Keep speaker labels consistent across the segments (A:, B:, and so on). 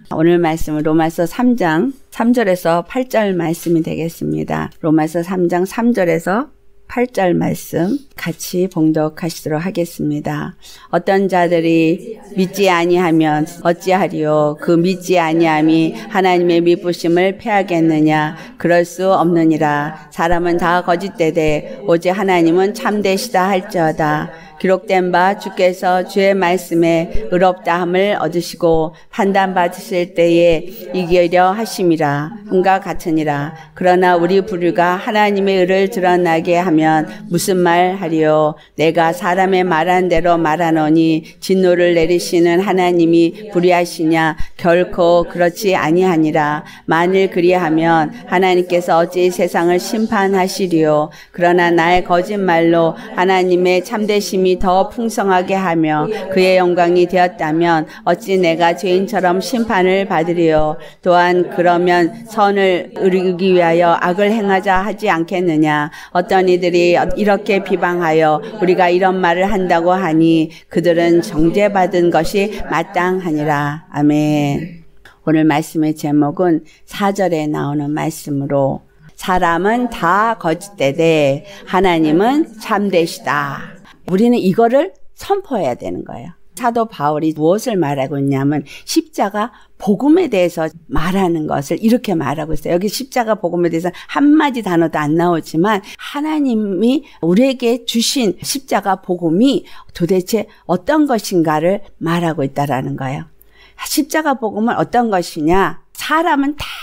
A: 오늘 말씀은 로마서 3장 3절에서 8절 말씀이 되겠습니다. 로마서 3장 3절에서 8절 말씀 같이 봉독하시도록 하겠습니다. 어떤 자들이 믿지 아니하면 어찌하리요? 그 믿지 아니함이 하나님의 미쁘심을 패하겠느냐? 그럴 수 없느니라. 사람은 다 거짓되되 오직 하나님은 참되시다 할지어다. 기록된 바 주께서 주의 말씀에 의롭다함을 얻으시고 판단받으실 때에 이기려 하심이라. 음과 같으니라. 그러나 우리 부류가 하나님의 의를 드러나게 하면 무슨 말 하리요? 내가 사람의 말한 대로 말하노니 진노를 내리시는 하나님이 불의하시냐? 결코 그렇지 아니하니라. 만일 그리하면 하나님께서 어찌 세상을 심판하시리요? 그러나 나의 거짓말로 하나님의 참되심이 더 풍성하게 하며 그의 영광이 되었다면 어찌 내가 죄인처럼 심판을 받으리요? 또한 그러면 선을 이루기 위하여 악을 행하자 하지 않겠느냐? 어떤 이들이 이렇게 비방하여 우리가 이런 말을 한다고 하니 그들은 정죄받은 것이 마땅하니라. 아멘. 오늘 말씀의 제목은 4절에 나오는 말씀으로 사람은 다 거짓되되 하나님은 참되시다. 우리는 이거를 선포해야 되는 거예요. 사도 바울이 무엇을 말하고 있냐면 십자가 복음에 대해서 말하는 것을 이렇게 말하고 있어요. 여기 십자가 복음에 대해서 한마디 단어도 안 나오지만 하나님이 우리에게 주신 십자가 복음이 도대체 어떤 것인가를 말하고 있다라는 거예요. 십자가 복음은 어떤 것이냐? 사람은 다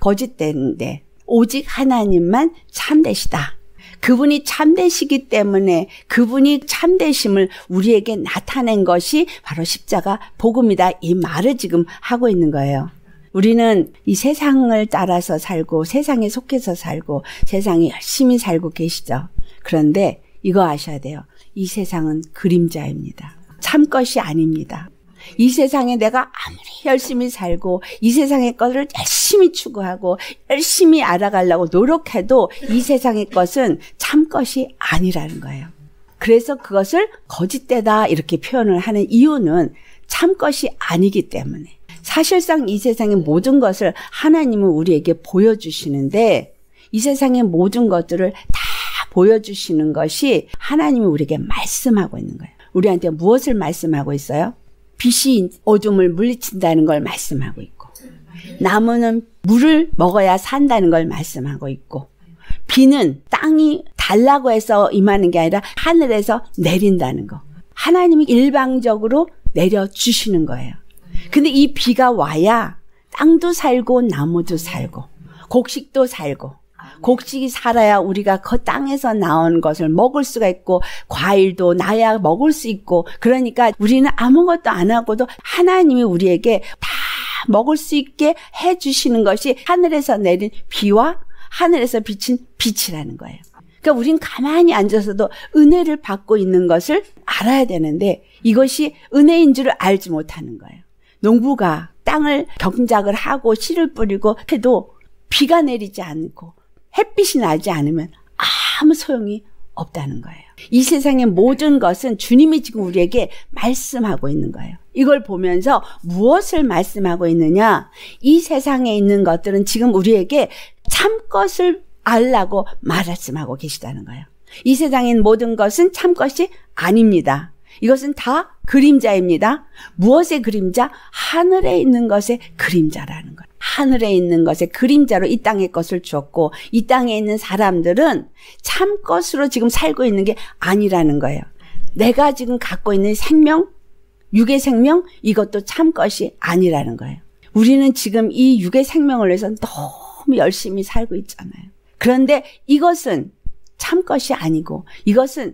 A: 거짓되는데 오직 하나님만 참되시다. 그분이 참되시기 때문에 그분이 참되심을 우리에게 나타낸 것이 바로 십자가 복음이다. 이 말을 지금 하고 있는 거예요. 우리는 이 세상을 따라서 살고 세상에 속해서 살고 세상에 열심히 살고 계시죠. 그런데 이거 아셔야 돼요. 이 세상은 그림자입니다. 참 것이 아닙니다. 이 세상에 내가 아무리 열심히 살고 이 세상의 것을 열심히 추구하고 열심히 알아가려고 노력해도 이 세상의 것은 참 것이 아니라는 거예요. 그래서 그것을 거짓되다 이렇게 표현을 하는 이유는 참 것이 아니기 때문에 사실상 이 세상의 모든 것을 하나님은 우리에게 보여주시는데 이 세상의 모든 것들을 다 보여주시는 것이 하나님이 우리에게 말씀하고 있는 거예요. 우리한테 무엇을 말씀하고 있어요? 빛이 어둠을 물리친다는 걸 말씀하고 있고 나무는 물을 먹어야 산다는 걸 말씀하고 있고 비는 땅이 달라고 해서 임하는 게 아니라 하늘에서 내린다는 거. 하나님이 일방적으로 내려주시는 거예요. 근데 이 비가 와야 땅도 살고 나무도 살고 곡식도 살고 곡식이 살아야 우리가 그 땅에서 나온 것을 먹을 수가 있고 과일도 나야 먹을 수 있고 그러니까 우리는 아무것도 안 하고도 하나님이 우리에게 다 먹을 수 있게 해주시는 것이 하늘에서 내린 비와 하늘에서 비친 빛이라는 거예요. 그러니까 우린 가만히 앉아서도 은혜를 받고 있는 것을 알아야 되는데 이것이 은혜인 줄을 알지 못하는 거예요. 농부가 땅을 경작을 하고 씨를 뿌리고 해도 비가 내리지 않고 햇빛이 나지 않으면 아무 소용이 없다는 거예요. 이 세상의 모든 것은 주님이 지금 우리에게 말씀하고 있는 거예요. 이걸 보면서 무엇을 말씀하고 있느냐? 이 세상에 있는 것들은 지금 우리에게 참것을 알라고 말씀하고 계시다는 거예요. 이 세상에 있는 모든 것은 참것이 아닙니다. 이것은 다 그림자입니다. 무엇의 그림자? 하늘에 있는 것의 그림자라는 거예요. 하늘에 있는 것의 그림자로 이 땅의 것을 주었고 이 땅에 있는 사람들은 참 것으로 지금 살고 있는 게 아니라는 거예요. 내가 지금 갖고 있는 생명, 육의 생명 이것도 참 것이 아니라는 거예요. 우리는 지금 이 육의 생명을 위해서 너무 열심히 살고 있잖아요. 그런데 이것은 참 것이 아니고 이것은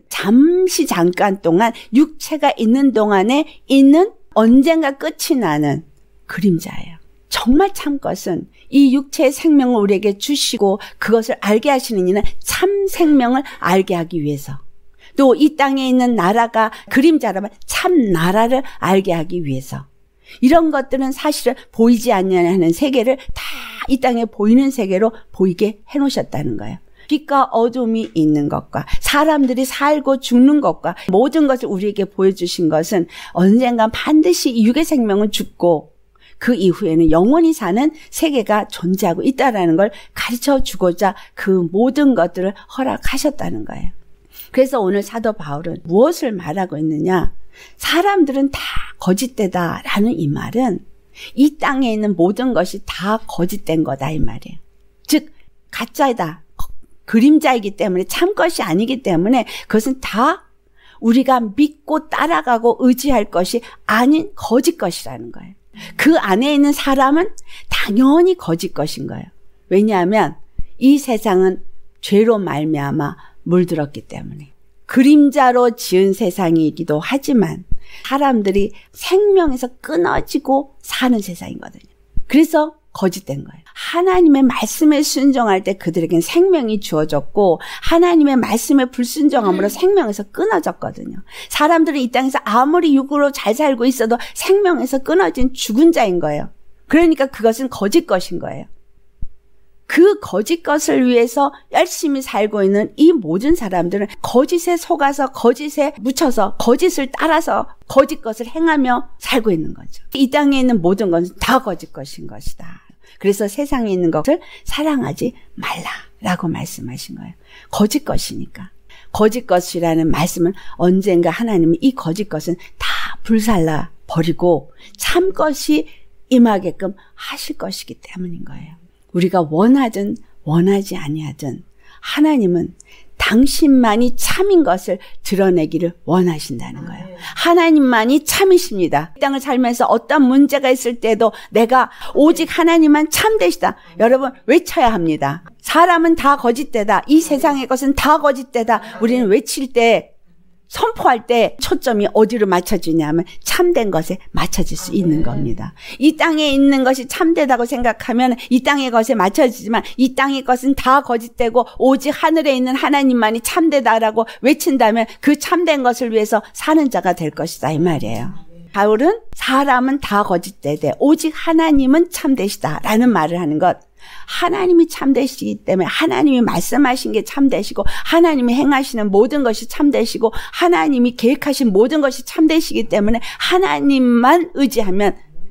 A: 잠깐 동안 육체가 있는 동안에 있는 언젠가 끝이 나는 그림자예요. 정말 참 것은 이 육체의 생명을 우리에게 주시고 그것을 알게 하시는 이는 참 생명을 알게 하기 위해서 또 이 땅에 있는 나라가 그림자라면 참 나라를 알게 하기 위해서 이런 것들은 사실은 보이지 않는 세계를 다 이 땅에 보이는 세계로 보이게 해놓으셨다는 거예요. 빛과 어둠이 있는 것과 사람들이 살고 죽는 것과 모든 것을 우리에게 보여주신 것은 언젠가 반드시 이 육의 생명은 죽고 그 이후에는 영원히 사는 세계가 존재하고 있다라는 걸 가르쳐 주고자 그 모든 것들을 허락하셨다는 거예요. 그래서 오늘 사도 바울은 무엇을 말하고 있느냐? 사람들은 다 거짓되다라는 이 말은 이 땅에 있는 모든 것이 다 거짓된 거다 이 말이에요. 즉 가짜이다. 그림자이기 때문에 참 것이 아니기 때문에 그것은 다 우리가 믿고 따라가고 의지할 것이 아닌 거짓 것이라는 거예요. 그 안에 있는 사람은 당연히 거짓 것인 거예요. 왜냐하면 이 세상은 죄로 말미암아 물들었기 때문에. 그림자로 지은 세상이기도 하지만 사람들이 생명에서 끊어지고 사는 세상이거든요. 그래서 거짓된 거예요. 하나님의 말씀에 순종할 때 그들에겐 생명이 주어졌고 하나님의 말씀에 불순종함으로 생명에서 끊어졌거든요. 사람들은 이 땅에서 아무리 육으로 잘 살고 있어도 생명에서 끊어진 죽은 자인 거예요. 그러니까 그것은 거짓 것인 거예요. 그 거짓 것을 위해서 열심히 살고 있는 이 모든 사람들은 거짓에 속아서 거짓에 묻혀서 거짓을 따라서 거짓 것을 행하며 살고 있는 거죠. 이 땅에 있는 모든 것은 다 거짓 것인 것이다. 그래서 세상에 있는 것을 사랑하지 말라라고 말씀하신 거예요. 거짓 것이니까. 거짓 것이라는 말씀은 언젠가 하나님은 이 거짓 것은 다 불살라 버리고 참 것이 임하게끔 하실 것이기 때문인 거예요. 우리가 원하든 원하지 아니하든 하나님은 당신만이 참인 것을 드러내기를 원하신다는 거예요. 하나님만이 참이십니다. 이 땅을 살면서 어떤 문제가 있을 때도 내가 오직 하나님만 참되시다. 여러분 외쳐야 합니다. 사람은 다 거짓되다. 이 세상의 것은 다 거짓되다. 우리는 외칠 때 선포할 때 초점이 어디로 맞춰지냐면 참된 것에 맞춰질 수 있는 겁니다. 이 땅에 있는 것이 참되다고 생각하면 이 땅의 것에 맞춰지지만 이 땅의 것은 다 거짓되고 오직 하늘에 있는 하나님만이 참되다라고 외친다면 그 참된 것을 위해서 사는 자가 될 것이다 이 말이에요. 바울은 사람은 다 거짓되되 오직 하나님은 참되시다라는 말을 하는 것. 하나님이 참되시기 때문에 하나님이 말씀하신 게 참되시고 하나님이 행하시는 모든 것이 참되시고 하나님이 계획하신 모든 것이 참되시기 때문에 하나님만 의지하면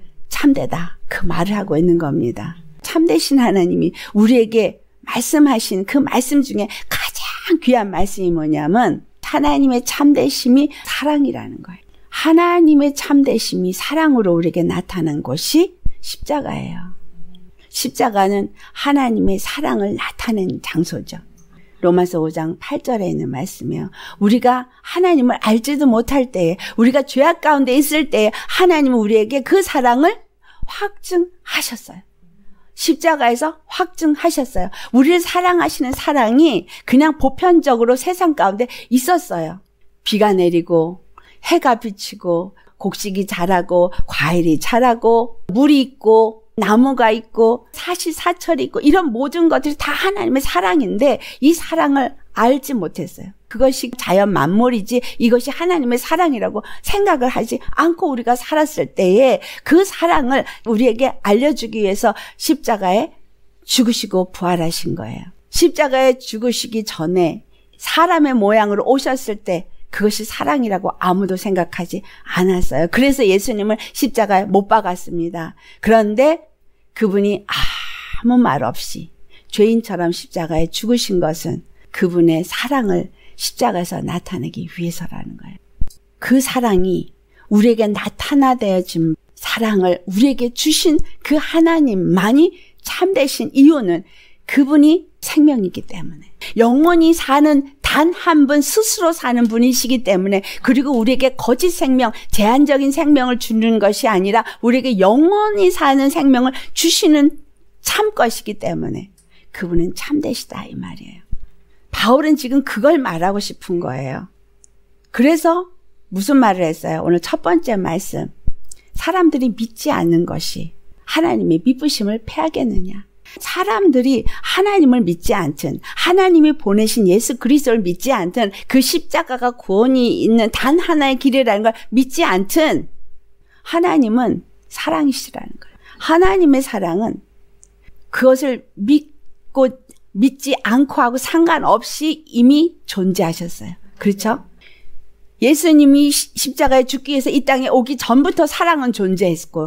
A: 참되다. 그 말을 하고 있는 겁니다. 참되신 하나님이 우리에게 말씀하신 그 말씀 중에 가장 귀한 말씀이 뭐냐면 하나님의 참되심이 사랑이라는 거예요. 하나님의 참되심이 사랑으로 우리에게 나타난 것이 십자가예요. 십자가는 하나님의 사랑을 나타낸 장소죠. 로마서 5장 8절에 있는 말씀이에요. 우리가 하나님을 알지도 못할 때에 우리가 죄악 가운데 있을 때에 하나님은 우리에게 그 사랑을 확증하셨어요. 십자가에서 확증하셨어요. 우리를 사랑하시는 사랑이 그냥 보편적으로 세상 가운데 있었어요. 비가 내리고 해가 비치고 곡식이 자라고 과일이 자라고 물이 있고 나무가 있고 사시사철이 있고 이런 모든 것들이 다 하나님의 사랑인데 이 사랑을 알지 못했어요. 그것이 자연 만물이지 이것이 하나님의 사랑이라고 생각을 하지 않고 우리가 살았을 때에 그 사랑을 우리에게 알려주기 위해서 십자가에 죽으시고 부활하신 거예요. 십자가에 죽으시기 전에 사람의 모양으로 오셨을 때 그것이 사랑이라고 아무도 생각하지 않았어요. 그래서 예수님을 십자가에 못 박았습니다. 그런데 그분이 아무 말 없이 죄인처럼 십자가에 죽으신 것은 그분의 사랑을 십자가에서 나타내기 위해서라는 거예요. 그 사랑이 우리에게 나타나되어진 사랑을 우리에게 주신 그 하나님만이 참되신 이유는 그분이 생명이기 때문에 영원히 사는 단 한 분 스스로 사는 분이시기 때문에 그리고 우리에게 거짓 생명, 제한적인 생명을 주는 것이 아니라 우리에게 영원히 사는 생명을 주시는 참 것이기 때문에 그분은 참되시다 이 말이에요. 바울은 지금 그걸 말하고 싶은 거예요. 그래서 무슨 말을 했어요? 오늘 첫 번째 말씀. 사람들이 믿지 않는 것이 하나님의 미쁘심을 패하겠느냐. 사람들이 하나님을 믿지 않든 하나님이 보내신 예수 그리스도를 믿지 않든 그 십자가가 구원이 있는 단 하나의 길이라는 걸 믿지 않든 하나님은 사랑이시라는 거예요. 하나님의 사랑은 그것을 믿지 않고 하고 상관없이 이미 존재하셨어요. 그렇죠? 예수님이 십자가에 죽기 위해서 이 땅에 오기 전부터 사랑은 존재했고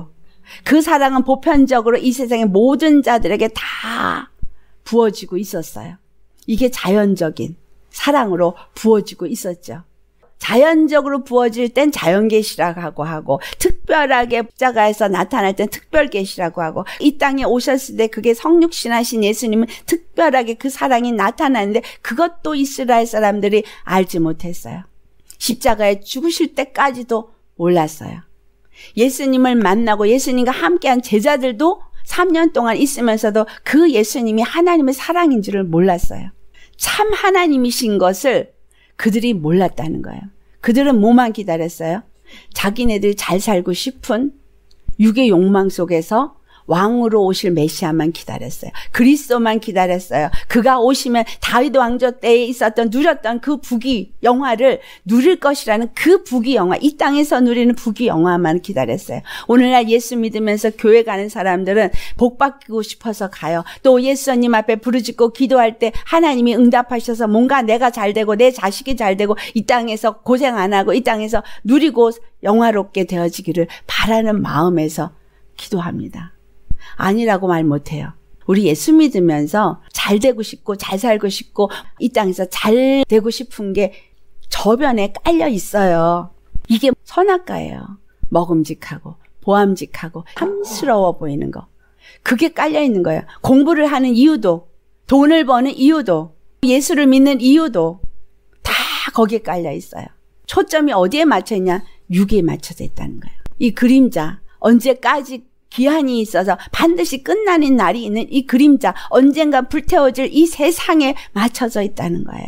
A: 그 사랑은 보편적으로 이 세상의 모든 자들에게 다 부어지고 있었어요. 이게 자연적인 사랑으로 부어지고 있었죠. 자연적으로 부어질 땐 자연계시라고 하고, 특별하게 십자가에서 나타날 땐 특별계시라고 하고, 이 땅에 오셨을 때 그게 성육신하신 예수님은 특별하게 그 사랑이 나타나는데, 그것도 이스라엘 사람들이 알지 못했어요. 십자가에 죽으실 때까지도 몰랐어요. 예수님을 만나고 예수님과 함께한 제자들도 3년 동안 있으면서도 그 예수님이 하나님의 사랑인 줄을 몰랐어요. 참 하나님이신 것을 그들이 몰랐다는 거예요. 그들은 뭐만 기다렸어요? 자기네들이 잘 살고 싶은 육의 욕망 속에서 왕으로 오실 메시아만 기다렸어요. 그리스도만 기다렸어요. 그가 오시면 다윗 왕조 때에 있었던 누렸던 그 부귀 영화를 누릴 것이라는 그 부귀 영화, 이 땅에서 누리는 부귀 영화만 기다렸어요. 오늘날 예수 믿으면서 교회 가는 사람들은 복 받고 싶어서 가요. 또 예수님 앞에 부르짖고 기도할 때 하나님이 응답하셔서 뭔가 내가 잘 되고 내 자식이 잘 되고 이 땅에서 고생 안 하고 이 땅에서 누리고 영화롭게 되어지기를 바라는 마음에서 기도합니다. 아니라고 말 못해요. 우리 예수 믿으면서 잘 되고 싶고 잘 살고 싶고 이 땅에서 잘 되고 싶은 게 저변에 깔려 있어요. 이게 선악과예요. 먹음직하고 보암직하고 탐스러워 보이는 거. 그게 깔려 있는 거예요. 공부를 하는 이유도, 돈을 버는 이유도, 예수를 믿는 이유도 다 거기에 깔려 있어요. 초점이 어디에 맞춰 있냐? 육에 맞춰져 있다는 거예요. 이 그림자, 언제까지 기한이 있어서 반드시 끝나는 날이 있는 이 그림자, 언젠가 불태워질 이 세상에 맞춰져 있다는 거예요.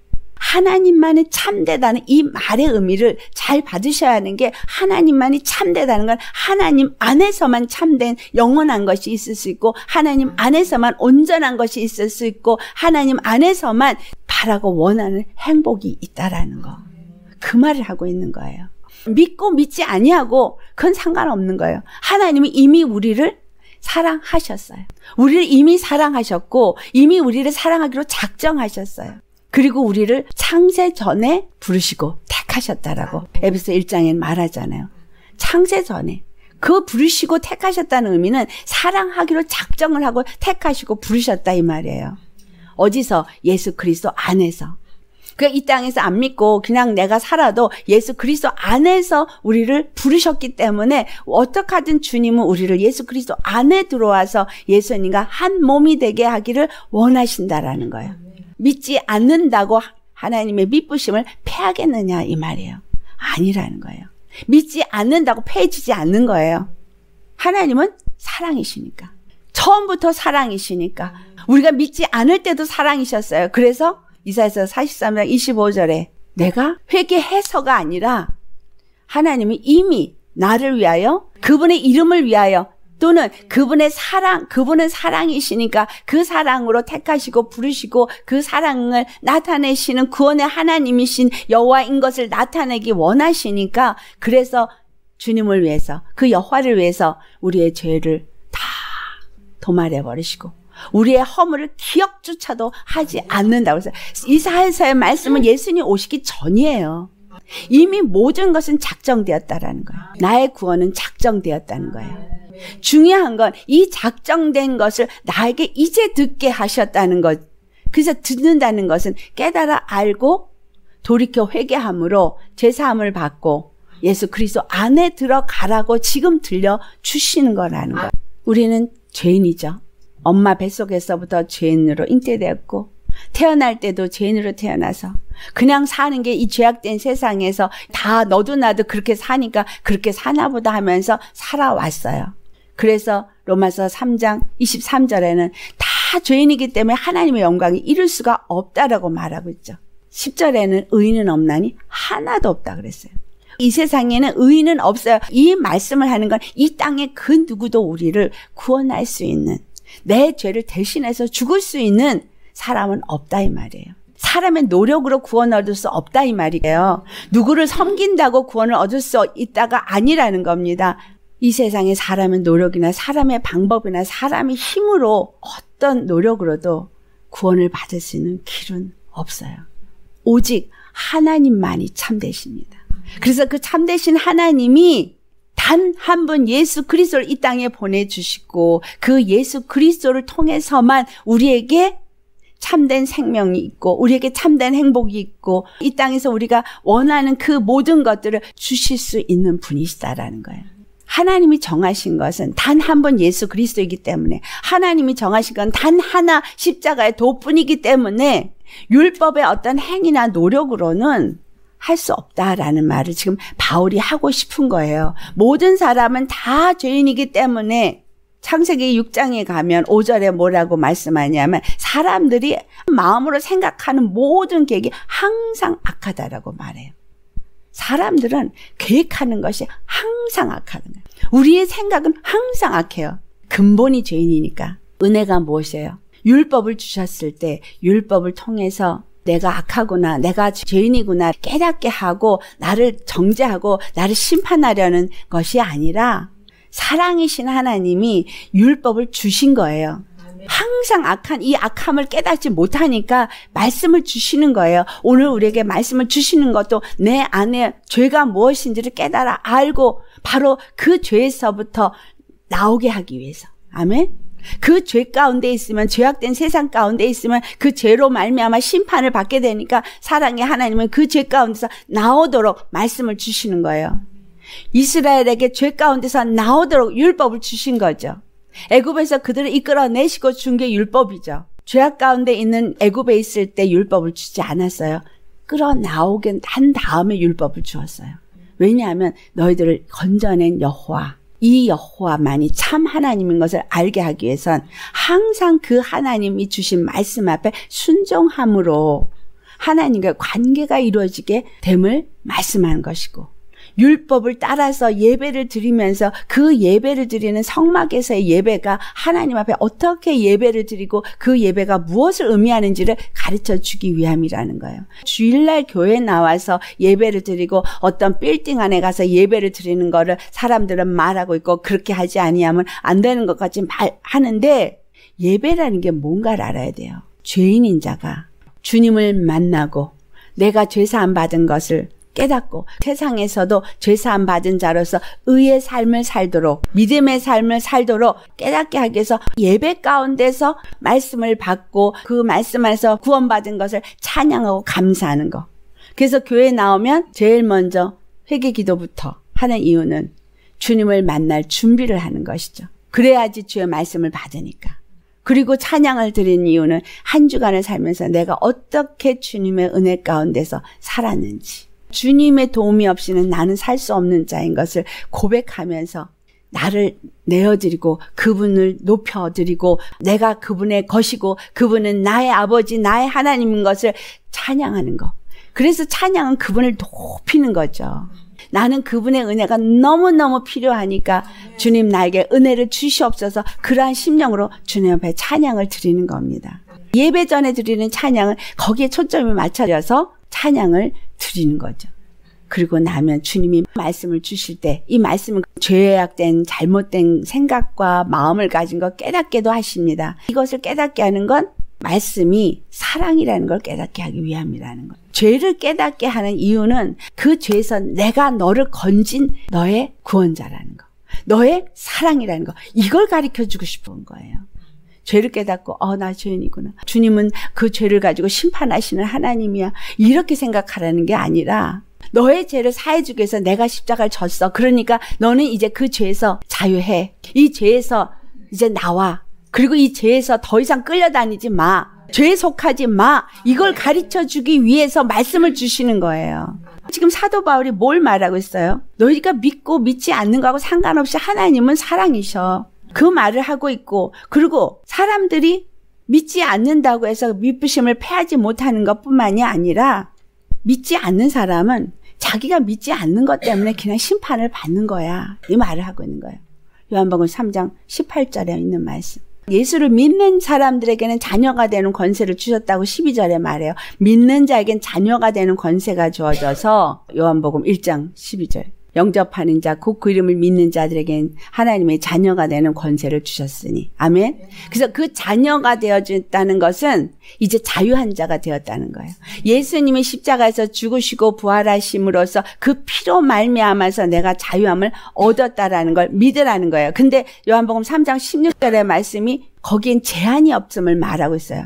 A: 하나님만이 참되다는 이 말의 의미를 잘 받으셔야 하는 게, 하나님만이 참되다는 건 하나님 안에서만 참된 영원한 것이 있을 수 있고, 하나님 안에서만 온전한 것이 있을 수 있고, 하나님 안에서만 바라고 원하는 행복이 있다라는 거. 그 말을 하고 있는 거예요. 믿고 믿지 아니하고 그건 상관없는 거예요. 하나님이 이미 우리를 사랑하셨어요. 우리를 이미 사랑하셨고 이미 우리를 사랑하기로 작정하셨어요. 그리고 우리를 창세 전에 부르시고 택하셨다라고 에베소 1장에 말하잖아요. 창세 전에 그 부르시고 택하셨다는 의미는 사랑하기로 작정을 하고 택하시고 부르셨다 이 말이에요. 어디서? 예수 그리스도 안에서. 그러니까 이 땅에서 안 믿고 그냥 내가 살아도 예수 그리스도 안에서 우리를 부르셨기 때문에 어떻게 하든 주님은 우리를 예수 그리스도 안에 들어와서 예수님과 한 몸이 되게 하기를 원하신다라는 거예요. 믿지 않는다고 하나님의 믿부심을 패하겠느냐 이 말이에요. 아니라는 거예요. 믿지 않는다고 패해지지 않는 거예요. 하나님은 사랑이시니까. 처음부터 사랑이시니까. 우리가 믿지 않을 때도 사랑이셨어요. 그래서 이사야서 43장 25절에 내가 회개해서가 아니라 하나님이 이미 나를 위하여, 그분의 이름을 위하여, 또는 그분의 사랑, 그분은 사랑이시니까 그 사랑으로 택하시고 부르시고 그 사랑을 나타내시는 구원의 하나님이신 여호와인 것을 나타내기 원하시니까, 그래서 주님을 위해서, 그 여호와를 위해서 우리의 죄를 다 도말해 버리시고 우리의 허물을 기억조차도 하지 않는다고 해서, 이사야서의 말씀은 예수님 오시기 전이에요. 이미 모든 것은 작정되었다라는 거예요. 나의 구원은 작정되었다는 거예요. 중요한 건 이 작정된 것을 나에게 이제 듣게 하셨다는 것. 그래서 듣는다는 것은 깨달아 알고 돌이켜 회개함으로 죄사함을 받고 예수 그리스도 안에 들어가라고 지금 들려주시는 거라는 거예요. 우리는 죄인이죠. 엄마 뱃속에서부터 죄인으로 잉태되었고 태어날 때도 죄인으로 태어나서 그냥 사는 게 이 죄악된 세상에서 다 너도 나도 그렇게 사니까 그렇게 사나보다 하면서 살아왔어요. 그래서 로마서 3장 23절에는 다 죄인이기 때문에 하나님의 영광이 이룰 수가 없다라고 말하고 있죠. 10절에는 의인은 없나니 하나도 없다 그랬어요. 이 세상에는 의인은 없어요. 이 말씀을 하는 건 이 땅의 그 누구도 우리를 구원할 수 있는, 내 죄를 대신해서 죽을 수 있는 사람은 없다 이 말이에요. 사람의 노력으로 구원 얻을 수 없다 이 말이에요. 누구를 섬긴다고 구원을 얻을 수 있다가 아니라는 겁니다. 이 세상에 사람의 노력이나 사람의 방법이나 사람의 힘으로 어떤 노력으로도 구원을 받을 수 있는 길은 없어요. 오직 하나님만이 참되십니다. 그래서 그 참되신 하나님이 다 단 한 분 예수 그리스도를 이 땅에 보내주시고 그 예수 그리스도를 통해서만 우리에게 참된 생명이 있고 우리에게 참된 행복이 있고 이 땅에서 우리가 원하는 그 모든 것들을 주실 수 있는 분이시다라는 거예요. 하나님이 정하신 것은 단 한 번 예수 그리스도이기 때문에 하나님이 정하신 건 단 하나 십자가의 도뿐이기 때문에 율법의 어떤 행위나 노력으로는 할 수 없다라는 말을 지금 바울이 하고 싶은 거예요. 모든 사람은 다 죄인이기 때문에 창세기 6장에 가면 5절에 뭐라고 말씀하냐면 사람들이 마음으로 생각하는 모든 계획이 항상 악하다라고 말해요. 사람들은 계획하는 것이 항상 악하는 거예요. 우리의 생각은 항상 악해요. 근본이 죄인이니까. 은혜가 무엇이에요? 율법을 주셨을 때 율법을 통해서 내가 악하구나, 내가 죄인이구나 깨닫게 하고 나를 정죄하고 나를 심판하려는 것이 아니라 사랑이신 하나님이 율법을 주신 거예요. 항상 악한 이 악함을 깨닫지 못하니까 말씀을 주시는 거예요. 오늘 우리에게 말씀을 주시는 것도 내 안에 죄가 무엇인지를 깨달아 알고 바로 그 죄에서부터 나오게 하기 위해서. 아멘. 그 죄 가운데 있으면 죄악된 세상 가운데 있으면 그 죄로 말미암아 심판을 받게 되니까 사랑의 하나님은 그 죄 가운데서 나오도록 말씀을 주시는 거예요. 이스라엘에게 죄 가운데서 나오도록 율법을 주신 거죠. 애굽에서 그들을 이끌어내시고 준 게 율법이죠. 죄악 가운데 있는 애굽에 있을 때 율법을 주지 않았어요. 끌어나오게 한 다음에 율법을 주었어요. 왜냐하면 너희들을 건져낸 여호와, 이 여호와만이 참 하나님인 것을 알게 하기 위해선 항상 그 하나님이 주신 말씀 앞에 순종함으로 하나님과 관계가 이루어지게 됨을 말씀하는 것이고 율법을 따라서 예배를 드리면서 그 예배를 드리는 성막에서의 예배가 하나님 앞에 어떻게 예배를 드리고 그 예배가 무엇을 의미하는지를 가르쳐 주기 위함이라는 거예요. 주일날 교회에 나와서 예배를 드리고 어떤 빌딩 안에 가서 예배를 드리는 거를 사람들은 말하고 있고 그렇게 하지 아니하면 안 되는 것 같이 말하는데 예배라는 게 뭔가를 알아야 돼요. 죄인인 자가 주님을 만나고 내가 죄사함 받은 것을 깨닫고 세상에서도 죄사함 받은 자로서 의의 삶을 살도록 믿음의 삶을 살도록 깨닫게 하기 위해서 예배 가운데서 말씀을 받고 그 말씀 안에서 구원받은 것을 찬양하고 감사하는 거. 그래서 교회에 나오면 제일 먼저 회개 기도부터 하는 이유는 주님을 만날 준비를 하는 것이죠. 그래야지 주의 말씀을 받으니까. 그리고 찬양을 드리는 이유는 한 주간을 살면서 내가 어떻게 주님의 은혜 가운데서 살았는지, 주님의 도움이 없이는 나는 살 수 없는 자인 것을 고백하면서 나를 내어드리고 그분을 높여드리고 내가 그분의 것이고 그분은 나의 아버지, 나의 하나님인 것을 찬양하는 거. 그래서 찬양은 그분을 높이는 거죠. 나는 그분의 은혜가 너무너무 필요하니까 주님 나에게 은혜를 주시옵소서, 그러한 심령으로 주님 앞에 찬양을 드리는 겁니다. 예배 전에 드리는 찬양은 거기에 초점이 맞춰져서 찬양을 드리는 거죠. 그리고 나면 주님이 말씀을 주실 때 이 말씀은 죄악된 잘못된 생각과 마음을 가진 거 깨닫게도 하십니다. 이것을 깨닫게 하는 건 말씀이 사랑이라는 걸 깨닫게 하기 위함이라는 거예요. 죄를 깨닫게 하는 이유는 그 죄에서 내가 너를 건진 너의 구원자라는 거, 너의 사랑이라는 거, 이걸 가르쳐주고 싶은 거예요. 죄를 깨닫고 나 죄인이구나, 주님은 그 죄를 가지고 심판하시는 하나님이야, 이렇게 생각하라는 게 아니라 너의 죄를 사해주기 위해서 내가 십자가를 졌어. 그러니까 너는 이제 그 죄에서 자유해. 이 죄에서 이제 나와. 그리고 이 죄에서 더 이상 끌려다니지 마. 죄에 속하지 마. 이걸 가르쳐주기 위해서 말씀을 주시는 거예요. 지금 사도 바울이 뭘 말하고 있어요? 너희가 믿고 믿지 않는 거하고 상관없이 하나님은 사랑이셔. 그 말을 하고 있고, 그리고 사람들이 믿지 않는다고 해서 믿으심을 패하지 못하는 것뿐만이 아니라 믿지 않는 사람은 자기가 믿지 않는 것 때문에 그냥 심판을 받는 거야. 이 말을 하고 있는 거예요. 요한복음 3장 18절에 있는 말씀. 예수를 믿는 사람들에게는 자녀가 되는 권세를 주셨다고 12절에 말해요. 믿는 자에겐 자녀가 되는 권세가 주어져서 요한복음 1장 12절. 영접하는 자, 곧 그 이름을 믿는 자들에겐 하나님의 자녀가 되는 권세를 주셨으니. 아멘. 그래서 그 자녀가 되어졌다는 것은 이제 자유한 자가 되었다는 거예요. 예수님이 십자가에서 죽으시고 부활하심으로써 그 피로 말미암아서 내가 자유함을 얻었다라는 걸 믿으라는 거예요. 근데 요한복음 3장 16절의 말씀이 거기엔 제한이 없음을 말하고 있어요.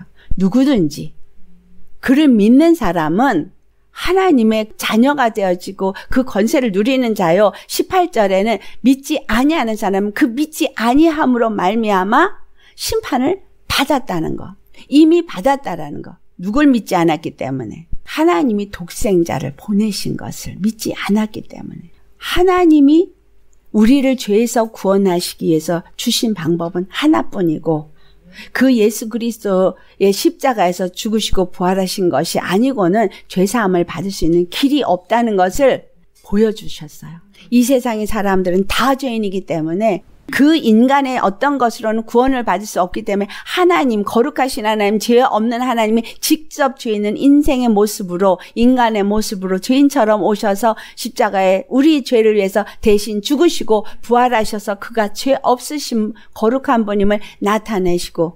A: 누구든지 그를 믿는 사람은 하나님의 자녀가 되어지고 그 권세를 누리는 자요. 18절에는 믿지 아니하는 사람은 그 믿지 아니함으로 말미암아 심판을 받았다는 거. 이미 받았다라는 거. 누굴 믿지 않았기 때문에. 하나님이 독생자를 보내신 것을 믿지 않았기 때문에. 하나님이 우리를 죄에서 구원하시기 위해서 주신 방법은 하나뿐이고 그 예수 그리스도의 십자가에서 죽으시고 부활하신 것이 아니고는 죄사함을 받을 수 있는 길이 없다는 것을 보여주셨어요. 이 세상의 사람들은 다 죄인이기 때문에 그 인간의 어떤 것으로는 구원을 받을 수 없기 때문에 하나님, 거룩하신 하나님, 죄 없는 하나님이 직접 죄 있는 인생의 모습으로, 인간의 모습으로 죄인처럼 오셔서 십자가에 우리 죄를 위해서 대신 죽으시고 부활하셔서 그가 죄 없으신 거룩한 분임을 나타내시고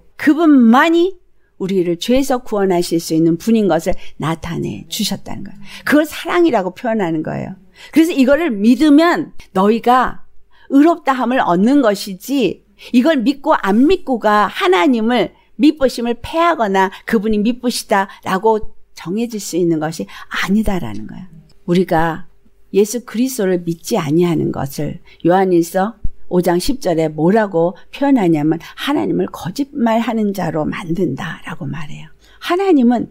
A: 그분만이 우리를 죄에서 구원하실 수 있는 분인 것을 나타내 주셨다는 거예요. 그걸 사랑이라고 표현하는 거예요. 그래서 이거를 믿으면 너희가 의롭다함을 얻는 것이지 이걸 믿고 안 믿고가 하나님을 믿으심을 패하거나 그분이 믿으시다라고 정해질 수 있는 것이 아니다라는 거예요. 우리가 예수 그리스도를 믿지 아니하는 것을 요한일서 5장 10절에 뭐라고 표현하냐면 하나님을 거짓말하는 자로 만든다라고 말해요. 하나님은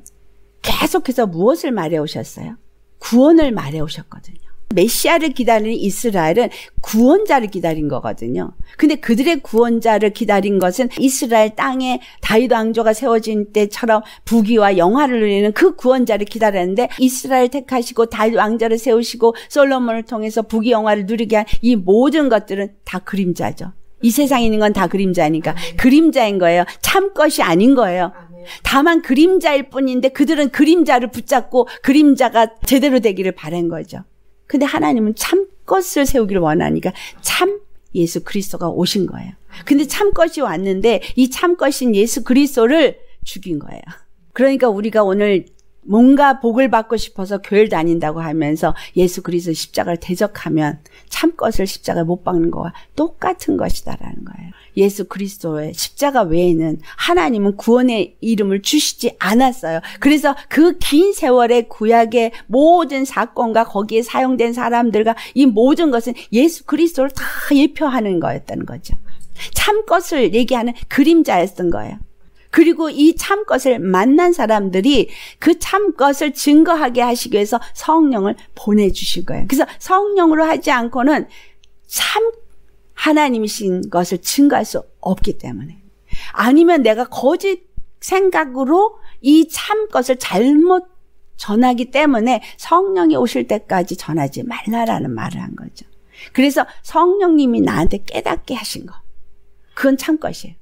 A: 계속해서 무엇을 말해 오셨어요? 구원을 말해 오셨거든요. 메시아를 기다리는 이스라엘은 구원자를 기다린 거거든요. 근데 그들의 구원자를 기다린 것은 이스라엘 땅에 다윗 왕조가 세워진 때처럼 부귀와 영화를 누리는 그 구원자를 기다렸는데 이스라엘 택하시고 다윗 왕조를 세우시고 솔로몬을 통해서 부귀 영화를 누리게 한 이 모든 것들은 다 그림자죠. 이 세상에 있는 건 다 그림자니까 그림자인 거예요. 참 것이 아닌 거예요. 다만 그림자일 뿐인데 그들은 그림자를 붙잡고 그림자가 제대로 되기를 바란 거죠. 근데 하나님은 참 것을 세우기를 원하니까 참 예수 그리스도가 오신 거예요. 근데 참 것이 왔는데 이 참 것인 예수 그리스도를 죽인 거예요. 그러니까 우리가 오늘 뭔가 복을 받고 싶어서 교회를 다닌다고 하면서 예수 그리스도 십자가를 대적하면 참 것을 십자가에 못 박는 거와 똑같은 것이다라는 거예요. 예수 그리스도의 십자가 외에는 하나님은 구원의 이름을 주시지 않았어요. 그래서 그 긴 세월의 구약의 모든 사건과 거기에 사용된 사람들과 이 모든 것은 예수 그리스도를 다 예표하는 거였다는 거죠. 참 것을 얘기하는 그림자였던 거예요. 그리고 이 참 것을 만난 사람들이 그 참 것을 증거하게 하시기 위해서 성령을 보내주실 거예요. 그래서 성령으로 하지 않고는 참 하나님이신 것을 증거할 수 없기 때문에. 아니면 내가 거짓 생각으로 이 참 것을 잘못 전하기 때문에 성령이 오실 때까지 전하지 말라라는 말을 한 거죠. 그래서 성령님이 나한테 깨닫게 하신 거. 그건 참 것이에요.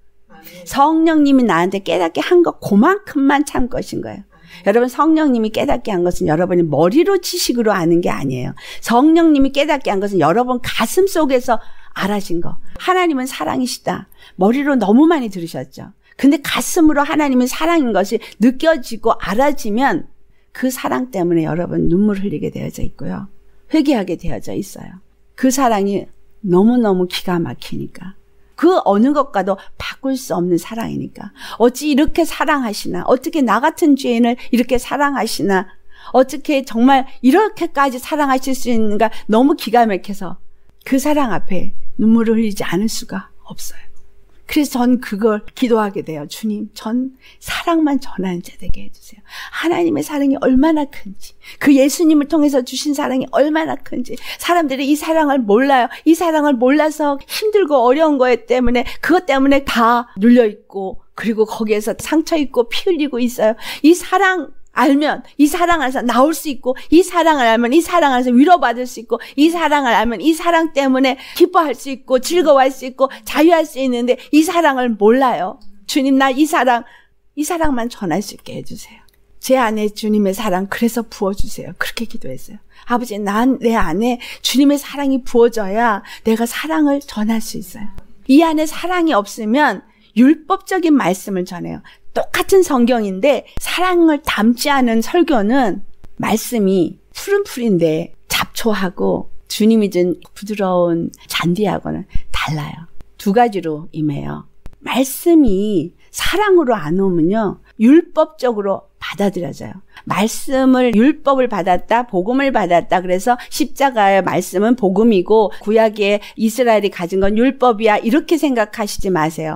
A: 성령님이 나한테 깨닫게 한 것 그만큼만 참 것인 거예요. 여러분 성령님이 깨닫게 한 것은 여러분이 머리로 지식으로 아는 게 아니에요. 성령님이 깨닫게 한 것은 여러분 가슴 속에서 알아진 거. 하나님은 사랑이시다. 머리로 너무 많이 들으셨죠. 근데 가슴으로 하나님은 사랑인 것이 느껴지고 알아지면 그 사랑 때문에 여러분 눈물 흘리게 되어져 있고요. 회개하게 되어져 있어요. 그 사랑이 너무너무 기가 막히니까. 그 어느 것과도 바꿀 수 없는 사랑이니까. 어찌 이렇게 사랑하시나? 어떻게 나 같은 죄인을 이렇게 사랑하시나? 어떻게 정말 이렇게까지 사랑하실 수 있는가? 너무 기가 막혀서 그 사랑 앞에 눈물을 흘리지 않을 수가 없어요. 그래서 전 그걸 기도하게 돼요. 주님, 전 사랑만 전하는 자 되게 해주세요. 하나님의 사랑이 얼마나 큰지, 그 예수님을 통해서 주신 사랑이 얼마나 큰지, 사람들이 이 사랑을 몰라요. 이 사랑을 몰라서 힘들고 어려운 거 때문에, 그것 때문에 다 눌려있고, 그리고 거기에서 상처 있고 피 흘리고 있어요. 이 사랑 알면 이 사랑 안에서 나올 수 있고, 이 사랑을 알면 이 사랑 안에서 위로받을 수 있고, 이 사랑을 알면 이 사랑 때문에 기뻐할 수 있고 즐거워할 수 있고 자유할 수 있는데 이 사랑을 몰라요. 주님, 나 이 사랑만 전할 수 있게 해주세요. 제 안에 주님의 사랑 그래서 부어주세요. 그렇게 기도했어요. 아버지, 내 안에 주님의 사랑이 부어져야 내가 사랑을 전할 수 있어요. 이 안에 사랑이 없으면 율법적인 말씀을 전해요. 똑같은 성경인데 사랑을 담지 않은 설교는 말씀이 푸른 풀인데 잡초하고 주님이 준 부드러운 잔디하고는 달라요. 두 가지로 임해요. 말씀이 사랑으로 안 오면요, 율법적으로 받아들여져요. 말씀을, 율법을 받았다, 복음을 받았다. 그래서 십자가의 말씀은 복음이고 구약의 이스라엘이 가진 건 율법이야. 이렇게 생각하시지 마세요.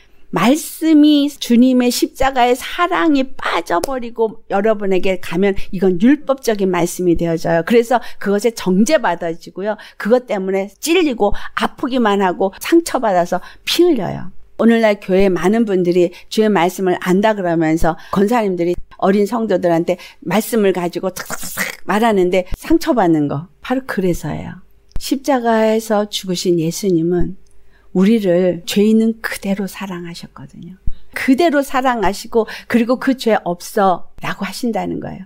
A: 말씀이 주님의 십자가의 사랑이 빠져버리고 여러분에게 가면 이건 율법적인 말씀이 되어져요. 그래서 그것에 정죄받아지고요. 그것 때문에 찔리고 아프기만 하고 상처받아서 피 흘려요. 오늘날 교회에 많은 분들이 주의 말씀을 안다 그러면서 권사님들이 어린 성도들한테 말씀을 가지고 탁탁탁 말하는데 상처받는 거 바로 그래서예요. 십자가에서 죽으신 예수님은 우리를 죄 있는 그대로 사랑하셨거든요. 그대로 사랑하시고 그리고 그 죄 없어 라고 하신다는 거예요.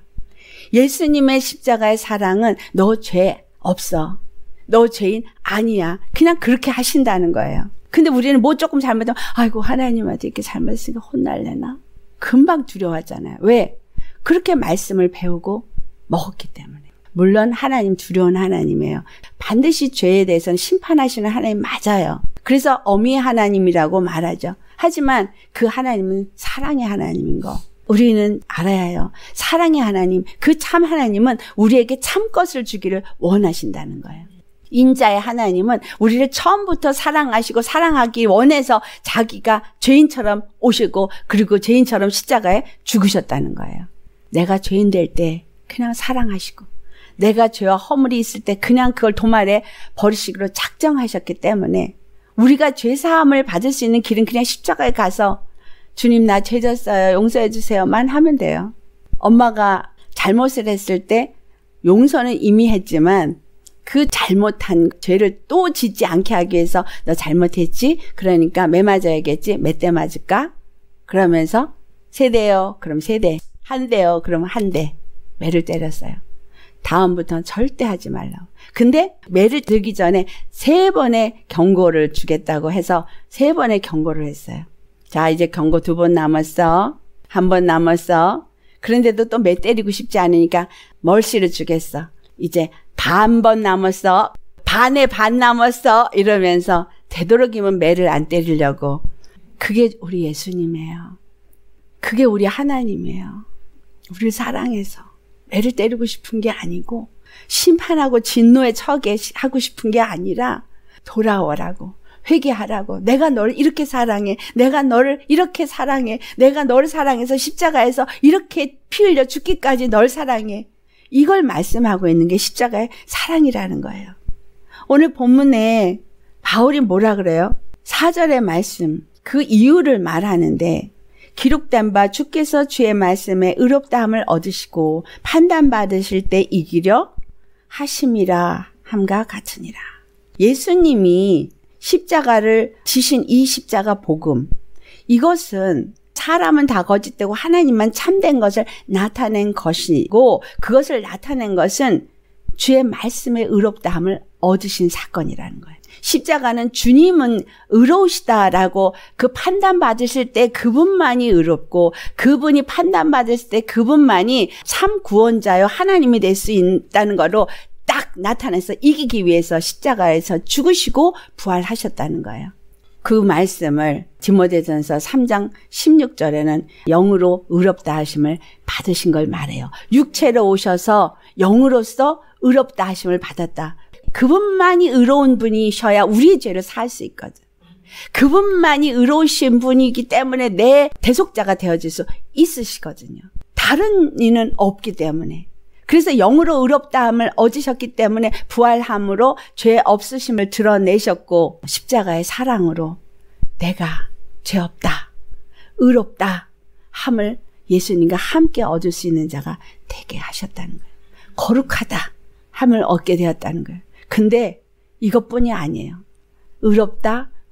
A: 예수님의 십자가의 사랑은 너 죄 없어. 너 죄인 아니야. 그냥 그렇게 하신다는 거예요. 근데 우리는 뭐 조금 잘못하면 아이고 하나님한테 이렇게 잘못했으니까 혼날래나? 금방 두려워하잖아요. 왜? 그렇게 말씀을 배우고 먹었기 때문에. 물론 하나님 두려운 하나님이에요. 반드시 죄에 대해서는 심판하시는 하나님 맞아요. 그래서 어미의 하나님이라고 말하죠. 하지만 그 하나님은 사랑의 하나님인 거 우리는 알아야 해요. 사랑의 하나님, 그 참 하나님은 우리에게 참 것을 주기를 원하신다는 거예요. 인자의 하나님은 우리를 처음부터 사랑하시고 사랑하기 원해서 자기가 죄인처럼 오시고 그리고 죄인처럼 십자가에 죽으셨다는 거예요. 내가 죄인 될 때 그냥 사랑하시고 내가 죄와 허물이 있을 때 그냥 그걸 도말에 버리시기로 작정하셨기 때문에 우리가 죄사함을 받을 수 있는 길은 그냥 십자가에 가서 주님 나 죄 졌어요. 용서해 주세요만 하면 돼요. 엄마가 잘못을 했을 때 용서는 이미 했지만 그 잘못한 죄를 또 짓지 않게 하기 위해서 너 잘못했지? 그러니까 매 맞아야겠지? 몇 대 맞을까? 그러면서 세 대요. 그럼 세 대. 한 대요. 그럼 한 대. 매를 때렸어요. 다음부터는 절대 하지 말라고. 근데 매를 들기 전에 3번의 경고를 주겠다고 해서 3번의 경고를 했어요. 자, 이제 경고 2번 남았어. 1번 남았어. 그런데도 또 매 때리고 싶지 않으니까 멀씨를 주겠어. 이제 반번 남았어. 반에 반 남았어. 이러면서 되도록이면 매를 안 때리려고. 그게 우리 예수님이에요. 그게 우리 하나님이에요. 우리를 사랑해서 매를 때리고 싶은 게 아니고 심판하고 진노에 처하게 하고 싶은 게 아니라 돌아오라고, 회개하라고. 내가 너를 이렇게 사랑해. 내가 너를 이렇게 사랑해. 내가 너를 사랑해서 십자가에서 이렇게 피 흘려 죽기까지 널 사랑해. 이걸 말씀하고 있는 게 십자가의 사랑이라는 거예요. 오늘 본문에 바울이 뭐라 그래요? 4절의 말씀, 그 이유를 말하는데 기록된 바 주께서 주의 말씀에 의롭다함을 얻으시고 판단받으실 때 이기려 하심이라 함과 같으니라. 예수님이 십자가를 지신 이 십자가 복음, 이것은 사람은 다 거짓되고 하나님만 참된 것을 나타낸 것이고 그것을 나타낸 것은 주의 말씀의 의롭다함을 얻으신 사건이라는 거예요. 십자가는 주님은 의로우시다라고 그 판단받으실 때 그분만이 의롭고 그분이 판단받으실 때 그분만이 참 구원자요 하나님이 될 수 있다는 거로 딱 나타내서 이기기 위해서 십자가에서 죽으시고 부활하셨다는 거예요. 그 말씀을 디모데전서 3장 16절에는 영으로 의롭다 하심을 받으신 걸 말해요. 육체로 오셔서 영으로서 의롭다 하심을 받았다. 그분만이 의로운 분이셔야 우리의 죄를 살 수 있거든. 그분만이 의로우신 분이기 때문에 내 대속자가 되어질 수 있으시거든요. 다른 이는 없기 때문에. 그래서 영으로 의롭다함을 얻으셨기 때문에 부활함으로 죄 없으심을 드러내셨고 십자가의 사랑으로 내가 죄 없다, 의롭다 함을 예수님과 함께 얻을 수 있는 자가 되게 하셨다는 거예요. 거룩하다 함을 얻게 되었다는 거예요. 근데 이것뿐이 아니에요. 의롭다,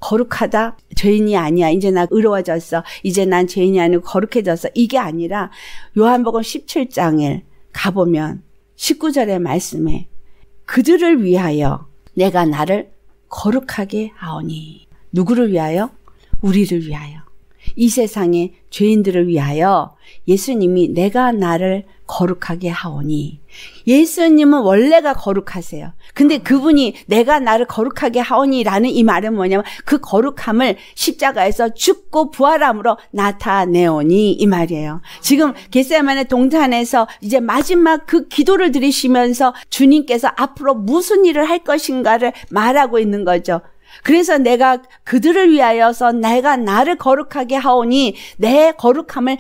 A: 거룩하다? 죄인이 아니야. 이제 나 의로워졌어. 이제 난 죄인이 아니고 거룩해졌어. 이게 아니라 요한복음 17장에 가보면 19절의 말씀에 그들을 위하여 내가 나를 거룩하게 하오니. 누구를 위하여? 우리를 위하여. 이 세상의 죄인들을 위하여 예수님이 내가 나를 거룩하게 하오니. 예수님은 원래가 거룩하세요. 근데 그분이 내가 나를 거룩하게 하오니라는 이 말은 뭐냐면 그 거룩함을 십자가에서 죽고 부활함으로 나타내오니 이 말이에요. 지금 겟세마네 동산에서 이제 마지막 그 기도를 드리시면서 주님께서 앞으로 무슨 일을 할 것인가를 말하고 있는 거죠. 그래서 내가 그들을 위하여서 내가 나를 거룩하게 하오니 내 거룩함을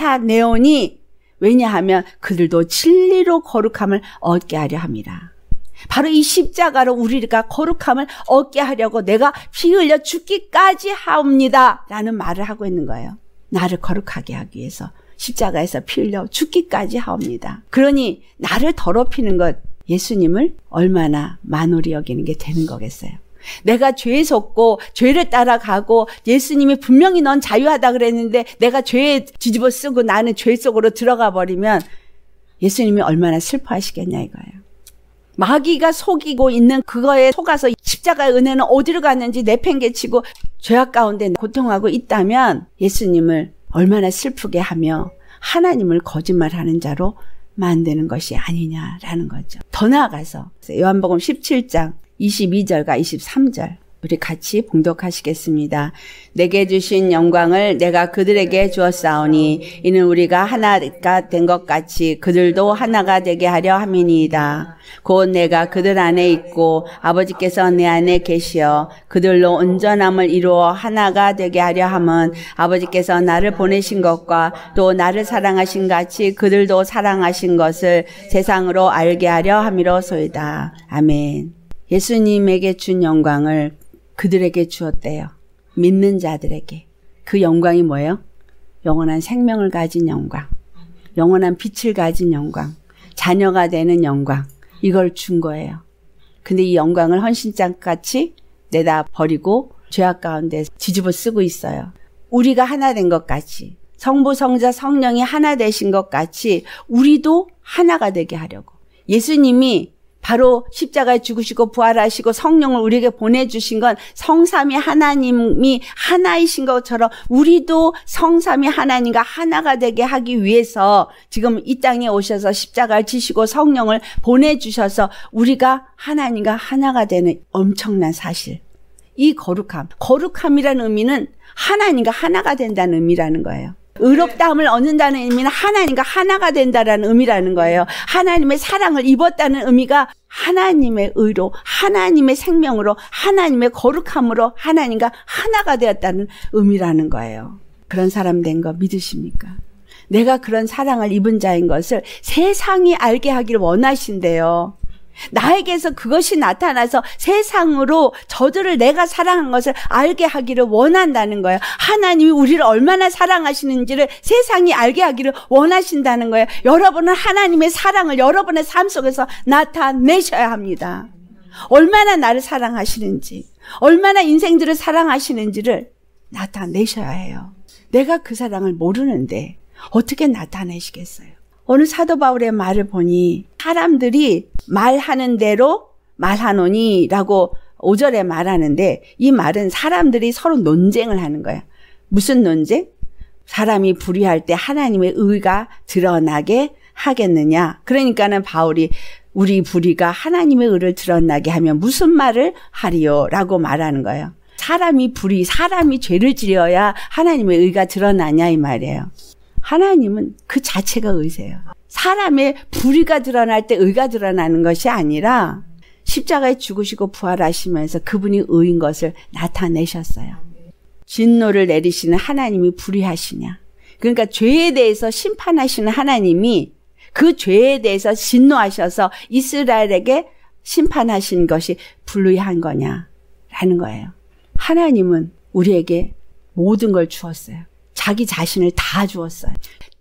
A: 나타내오니. 왜냐하면 그들도 진리로 거룩함을 얻게 하려 함이라. 바로 이 십자가로 우리가 거룩함을 얻게 하려고 내가 피 흘려 죽기까지 하옵니다 라는 말을 하고 있는 거예요. 나를 거룩하게 하기 위해서 십자가에서 피 흘려 죽기까지 하옵니다. 그러니 나를 더럽히는 것, 예수님을 얼마나 만홀히 여기는 게 되는 거겠어요. 내가 죄에 속고 죄를 따라가고 예수님이 분명히 넌 자유하다 그랬는데 내가 죄에 뒤집어 쓰고 나는 죄 속으로 들어가 버리면 예수님이 얼마나 슬퍼하시겠냐 이거예요. 마귀가 속이고 있는 그거에 속아서 십자가의 은혜는 어디로 갔는지 내팽개치고 죄악 가운데 고통하고 있다면 예수님을 얼마나 슬프게 하며 하나님을 거짓말하는 자로 만드는 것이 아니냐라는 거죠. 더 나아가서 요한복음 17장 22절과 23절 우리 같이 봉독하시겠습니다. 내게 주신 영광을 내가 그들에게 주었사오니 이는 우리가 하나가 된 것 같이 그들도 하나가 되게 하려 함이니이다. 곧 내가 그들 안에 있고 아버지께서 내 안에 계시어 그들로 온전함을 이루어 하나가 되게 하려 함은 아버지께서 나를 보내신 것과 또 나를 사랑하신 같이 그들도 사랑하신 것을 세상으로 알게 하려 함이로소이다. 아멘. 예수님에게 준 영광을 그들에게 주었대요. 믿는 자들에게. 그 영광이 뭐예요? 영원한 생명을 가진 영광, 영원한 빛을 가진 영광, 자녀가 되는 영광, 이걸 준 거예요. 근데 이 영광을 헌신장같이 내다 버리고 죄악 가운데 뒤집어 쓰고 있어요. 우리가 하나 된 것 같이, 성부, 성자, 성령이 하나 되신 것 같이 우리도 하나가 되게 하려고. 예수님이 바로 십자가에 죽으시고 부활하시고 성령을 우리에게 보내주신 건 성삼위 하나님이 하나이신 것처럼 우리도 성삼위 하나님과 하나가 되게 하기 위해서 지금 이 땅에 오셔서 십자가를 지시고 성령을 보내주셔서 우리가 하나님과 하나가 되는 엄청난 사실. 이 거룩함이라는 의미는 하나님과 하나가 된다는 의미라는 거예요. 의롭다함을 얻는다는 의미는 하나님과 하나가 된다는 의미라는 거예요. 하나님의 사랑을 입었다는 의미가 하나님의 의로, 하나님의 생명으로, 하나님의 거룩함으로 하나님과 하나가 되었다는 의미라는 거예요. 그런 사람 된 거 믿으십니까? 내가 그런 사랑을 입은 자인 것을 세상이 알게 하기를 원하신대요. 나에게서 그것이 나타나서 세상으로 저들을 내가 사랑한 것을 알게 하기를 원한다는 거예요. 하나님이 우리를 얼마나 사랑하시는지를 세상이 알게 하기를 원하신다는 거예요. 여러분은 하나님의 사랑을 여러분의 삶 속에서 나타내셔야 합니다. 얼마나 나를 사랑하시는지, 얼마나 인생들을 사랑하시는지를 나타내셔야 해요. 내가 그 사랑을 모르는데 어떻게 나타내시겠어요? 오늘 사도 바울의 말을 보니 사람들이 말하는 대로 말하노니 라고 5절에 말하는데 이 말은 사람들이 서로 논쟁을 하는 거예요. 무슨 논쟁? 사람이 불의할 때 하나님의 의가 드러나게 하겠느냐. 그러니까는 바울이 우리 불의가 하나님의 의를 드러나게 하면 무슨 말을 하리요? 라고 말하는 거예요. 사람이 죄를 지어야 하나님의 의가 드러나냐 이 말이에요. 하나님은 그 자체가 의세요. 사람의 불의가 드러날 때 의가 드러나는 것이 아니라 십자가에 죽으시고 부활하시면서 그분이 의인 것을 나타내셨어요. 진노를 내리시는 하나님이 불의하시냐. 그러니까 죄에 대해서 심판하시는 하나님이 그 죄에 대해서 진노하셔서 이스라엘에게 심판하신 것이 불의한 거냐라는 거예요. 하나님은 우리에게 모든 걸 주었어요. 자기 자신을 다 주었어요.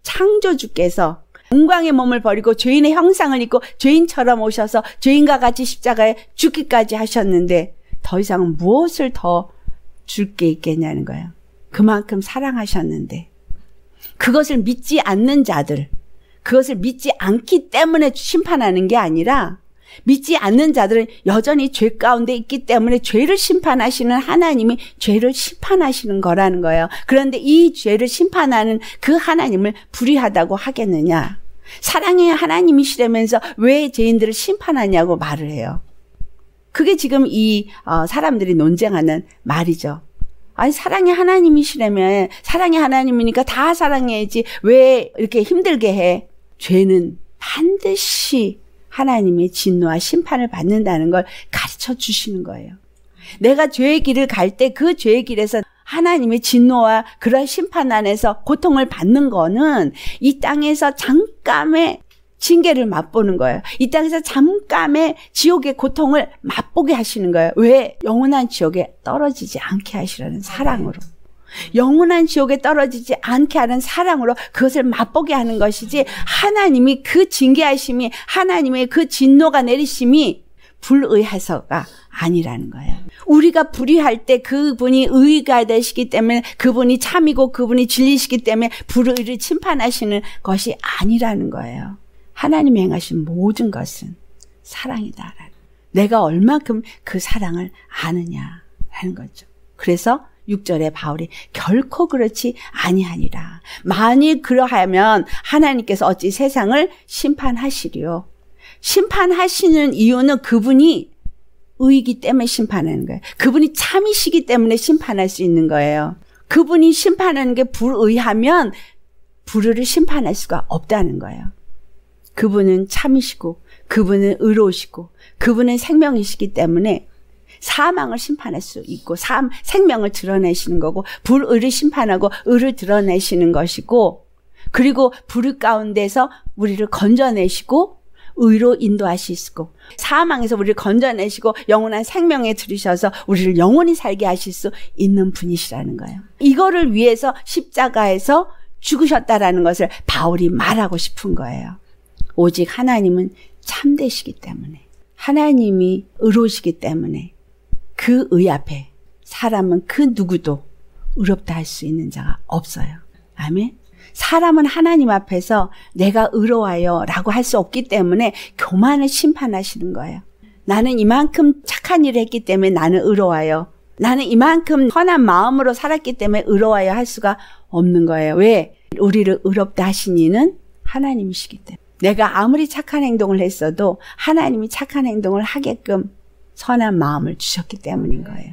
A: 창조주께서 영광의 몸을 버리고 죄인의 형상을 입고 죄인처럼 오셔서 죄인과 같이 십자가에 죽기까지 하셨는데 더 이상 무엇을 더 줄 게 있겠냐는 거예요. 그만큼 사랑하셨는데 그것을 믿지 않는 자들, 그것을 믿지 않기 때문에 심판하는 게 아니라 믿지 않는 자들은 여전히 죄 가운데 있기 때문에 죄를 심판하시는 하나님이 죄를 심판하시는 거라는 거예요. 그런데 이 죄를 심판하는 그 하나님을 불의하다고 하겠느냐? 사랑의 하나님이시라면서 왜 죄인들을 심판하냐고 말을 해요. 그게 지금 이 사람들이 논쟁하는 말이죠. 아니 사랑의 하나님이시라면 사랑의 하나님이니까 다 사랑해야지 왜 이렇게 힘들게 해? 죄는 반드시 하나님의 진노와 심판을 받는다는 걸 가르쳐 주시는 거예요. 내가 죄의 길을 갈 때 그 죄의 길에서 하나님의 진노와 그런 심판 안에서 고통을 받는 거는 이 땅에서 잠깐의 징계를 맛보는 거예요. 이 땅에서 잠깐의 지옥의 고통을 맛보게 하시는 거예요. 왜? 영원한 지옥에 떨어지지 않게 하시라는 사랑으로. 영원한 지옥에 떨어지지 않게 하는 사랑으로 그것을 맛보게 하는 것이지, 하나님이 그 징계하심이, 하나님의 그 진노가 내리심이 불의해서가 아니라는 거예요. 우리가 불의할 때 그분이 의가 되시기 때문에, 그분이 참이고 그분이 진리시기 때문에 불의를 심판하시는 것이 아니라는 거예요. 하나님이 행하신 모든 것은 사랑이다라는, 내가 얼만큼 그 사랑을 아느냐라는 거죠. 그래서 6절에 바울이 결코 그렇지 아니하니라. 만일 그러하면 하나님께서 어찌 세상을 심판하시리요. 심판하시는 이유는 그분이 의이기 때문에 심판하는 거예요. 그분이 참이시기 때문에 심판할 수 있는 거예요. 그분이 심판하는 게 불의하면 불의를 심판할 수가 없다는 거예요. 그분은 참이시고 그분은 의로우시고 그분은 생명이시기 때문에 사망을 심판할 수 있고 생명을 드러내시는 거고, 불의를 심판하고 의를 드러내시는 것이고, 그리고 불의 가운데서 우리를 건져내시고 의로 인도하시고, 사망에서 우리를 건져내시고 영원한 생명에 들이셔서 우리를 영원히 살게 하실 수 있는 분이시라는 거예요. 이거를 위해서 십자가에서 죽으셨다라는 것을 바울이 말하고 싶은 거예요. 오직 하나님은 참되시기 때문에, 하나님이 의로우시기 때문에 그 의 앞에 사람은 그 누구도 의롭다 할 수 있는 자가 없어요. 아멘. 사람은 하나님 앞에서 내가 의로워요 라고 할 수 없기 때문에 교만을 심판하시는 거예요. 나는 이만큼 착한 일을 했기 때문에 나는 의로워요. 나는 이만큼 선한 마음으로 살았기 때문에 의로워요 할 수가 없는 거예요. 왜? 우리를 의롭다 하신 이는 하나님이시기 때문에. 내가 아무리 착한 행동을 했어도 하나님이 착한 행동을 하게끔 선한 마음을 주셨기 때문인 거예요.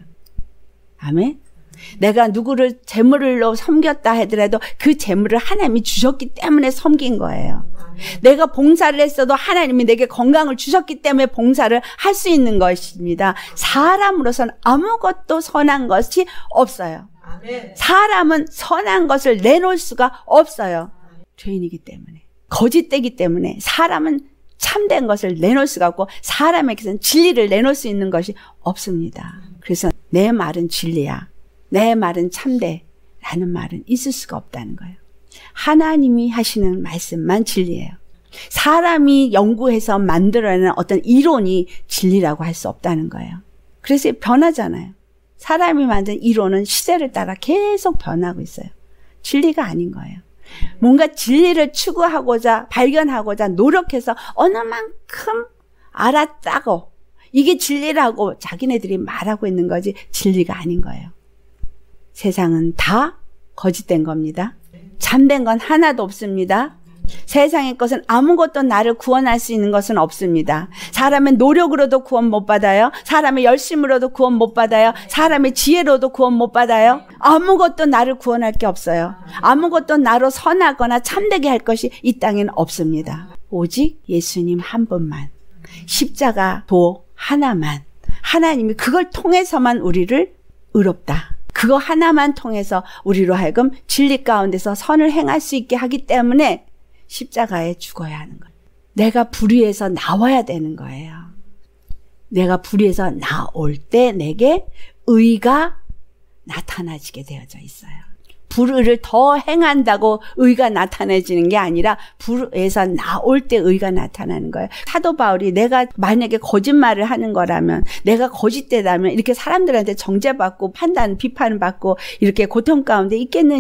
A: 아멘. 내가 누구를 재물로 섬겼다 하더라도 그 재물을 하나님이 주셨기 때문에 섬긴 거예요. 내가 봉사를 했어도 하나님이 내게 건강을 주셨기 때문에 봉사를 할 수 있는 것입니다. 사람으로서는 아무것도 선한 것이 없어요. 사람은 선한 것을 내놓을 수가 없어요. 죄인이기 때문에, 거짓되기 때문에 사람은 참된 것을 내놓을 수가 없고 사람에게서는 진리를 내놓을 수 있는 것이 없습니다. 그래서 내 말은 진리야, 내 말은 참되라는 말은 있을 수가 없다는 거예요. 하나님이 하시는 말씀만 진리예요. 사람이 연구해서 만들어내는 어떤 이론이 진리라고 할 수 없다는 거예요. 그래서 변하잖아요. 사람이 만든 이론은 시대를 따라 계속 변하고 있어요. 진리가 아닌 거예요. 뭔가 진리를 추구하고자, 발견하고자 노력해서 어느 만큼 알았다고 이게 진리라고 자기네들이 말하고 있는 거지 진리가 아닌 거예요. 세상은 다 거짓된 겁니다. 참된 건 하나도 없습니다. 세상의 것은 아무것도 나를 구원할 수 있는 것은 없습니다. 사람의 노력으로도 구원 못 받아요. 사람의 열심으로도 구원 못 받아요. 사람의 지혜로도 구원 못 받아요. 아무것도 나를 구원할 게 없어요. 아무것도 나로 선하거나 참되게 할 것이 이 땅에는 없습니다. 오직 예수님 한 분만, 십자가 도 하나만, 하나님이 그걸 통해서만 우리를 의롭다, 그거 하나만 통해서 우리로 하여금 진리 가운데서 선을 행할 수 있게 하기 때문에 십자가에 죽어야 하는 거예요. 내가 불의에서 나와야 되는 거예요. 내가 불의에서 나올 때 내게 의가 나타나지게 되어져 있어요. 불의를 더 행한다고 의가 나타나지는 게 아니라 불의에서 나올 때 의가 나타나는 거예요. 사도 바울이 내가 만약에 거짓말을 하는 거라면, 내가 거짓되다면 이렇게 사람들한테 정죄받고 판단, 비판을 받고 이렇게 고통 가운데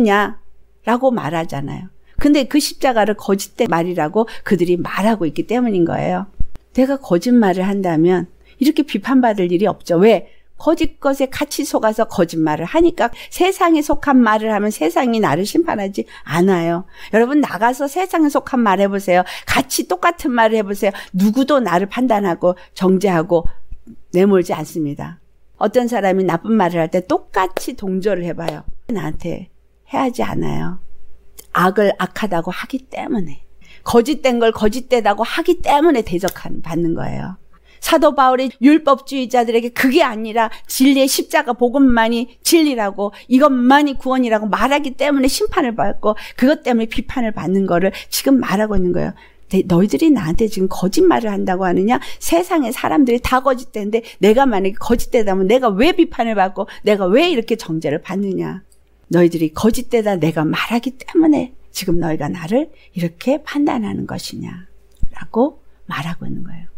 A: 있겠느냐라고 말하잖아요. 근데 그 십자가를 거짓된 말이라고 그들이 말하고 있기 때문인 거예요. 내가 거짓말을 한다면 이렇게 비판받을 일이 없죠. 왜? 거짓 것에 같이 속아서 거짓말을 하니까. 세상에 속한 말을 하면 세상이 나를 심판하지 않아요. 여러분 나가서 세상에 속한 말 해보세요. 같이 똑같은 말을 해보세요. 누구도 나를 판단하고 정죄하고 내몰지 않습니다. 어떤 사람이 나쁜 말을 할 때 똑같이 동조를 해봐요. 나한테 해하지 않아요. 악을 악하다고 하기 때문에, 거짓된 걸 거짓되다고 하기 때문에 대적받는 거예요. 사도 바울이 율법주의자들에게 그게 아니라 진리의 십자가 복음만이 진리라고, 이것만이 구원이라고 말하기 때문에 심판을 받고 그것 때문에 비판을 받는 거를 지금 말하고 있는 거예요. 너희들이 나한테 지금 거짓말을 한다고 하느냐? 세상의 사람들이 다 거짓된데 내가 만약에 거짓되다면 내가 왜 비판을 받고 내가 왜 이렇게 정죄를 받느냐? 너희들이 거짓되다 내가 말하기 때문에 지금 너희가 나를 이렇게 판단하는 것이냐? 라고 말하고 있는 거예요.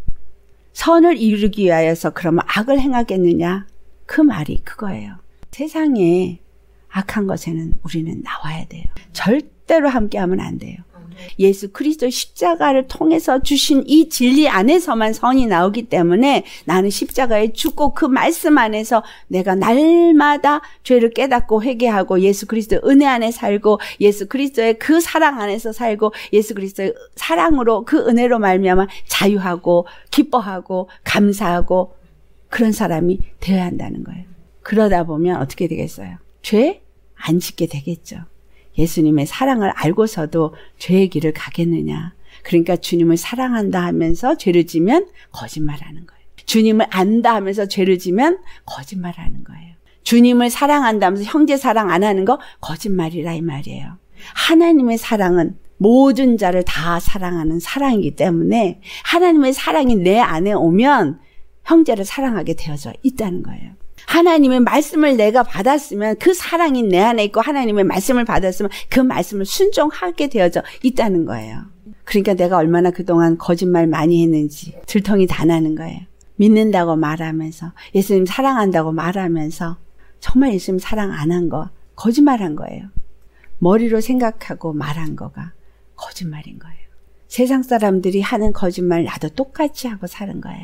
A: 선을 이루기 위하여서 그러면 악을 행하겠느냐? 그 말이 그거예요. 세상에 악한 것에는 우리는 나와야 돼요. 절대로 함께하면 안 돼요. 예수 그리스도의 십자가를 통해서 주신 이 진리 안에서만 선이 나오기 때문에 나는 십자가에 죽고 그 말씀 안에서 내가 날마다 죄를 깨닫고 회개하고 예수 그리스도의 은혜 안에 살고 예수 그리스도의 그 사랑 안에서 살고 예수 그리스도의 사랑으로 그 은혜로 말미암아 자유하고 기뻐하고 감사하고 그런 사람이 되어야 한다는 거예요. 그러다 보면 어떻게 되겠어요? 죄 안 짓게 되겠죠. 예수님의 사랑을 알고서도 죄의 길을 가겠느냐. 그러니까 주님을 사랑한다 하면서 죄를 지면 거짓말하는 거예요. 주님을 안다 하면서 죄를 지면 거짓말하는 거예요. 주님을 사랑한다 하면서 형제 사랑 안 하는 거 거짓말이라 이 말이에요. 하나님의 사랑은 모든 자를 다 사랑하는 사랑이기 때문에 하나님의 사랑이 내 안에 오면 형제를 사랑하게 되어져 있다는 거예요. 하나님의 말씀을 내가 받았으면 그 사랑이 내 안에 있고 하나님의 말씀을 받았으면 그 말씀을 순종하게 되어져 있다는 거예요. 그러니까 내가 얼마나 그동안 거짓말 많이 했는지 들통이 다 나는 거예요. 믿는다고 말하면서 예수님 사랑한다고 말하면서 정말 예수님 사랑 안 한 거 거짓말한 거예요. 머리로 생각하고 말한 거가 거짓말인 거예요. 세상 사람들이 하는 거짓말 나도 똑같이 하고 사는 거예요.